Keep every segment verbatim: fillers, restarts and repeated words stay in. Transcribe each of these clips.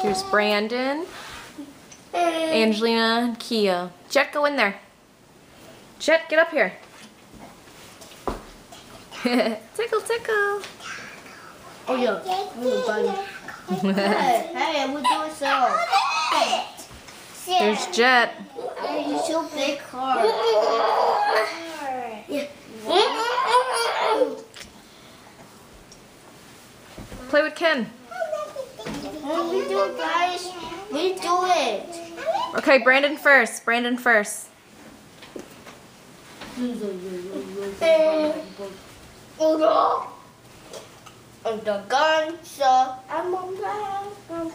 Here's Brandon, Angelina, and Kia. Jet, go in there. Jet, get up here. Tickle, tickle. Oh yeah. Oh, hey, hey, we're doing so. There's Jet. Hey, you so big car. Yeah. Play with Ken. We do it, guys. We do it. Okay, Brandon first. Brandon first. And the gun, so I'm on the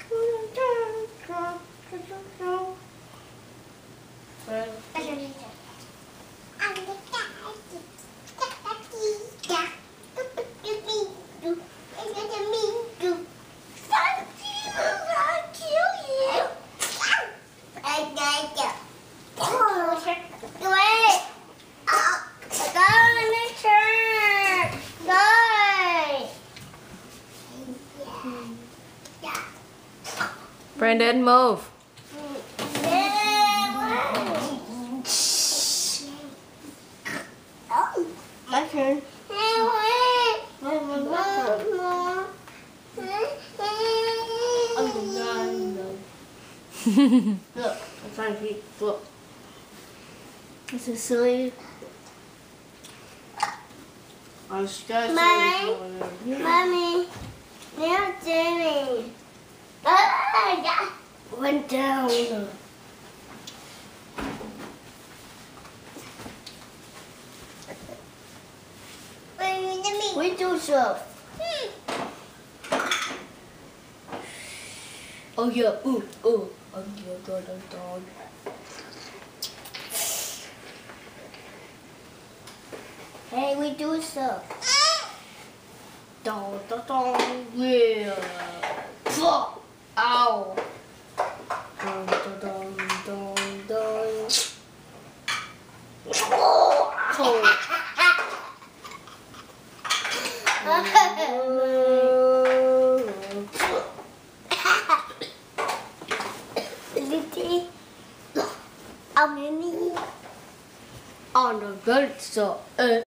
Brandon, move. My turn. Look, I'm trying to keep. Look. This is silly. I'm scared. Mommy, Mommy, they're doing. Ah, yeah. Went down. We do stuff. Oh yeah, ooh, ooh. Oh yeah, dog, dog, dog. Hey, we do stuff. Dog, dog, dog, yeah. Fuck. Ow. Dog, dog, dog, dog, dog. Oh. I'm on the good stuff.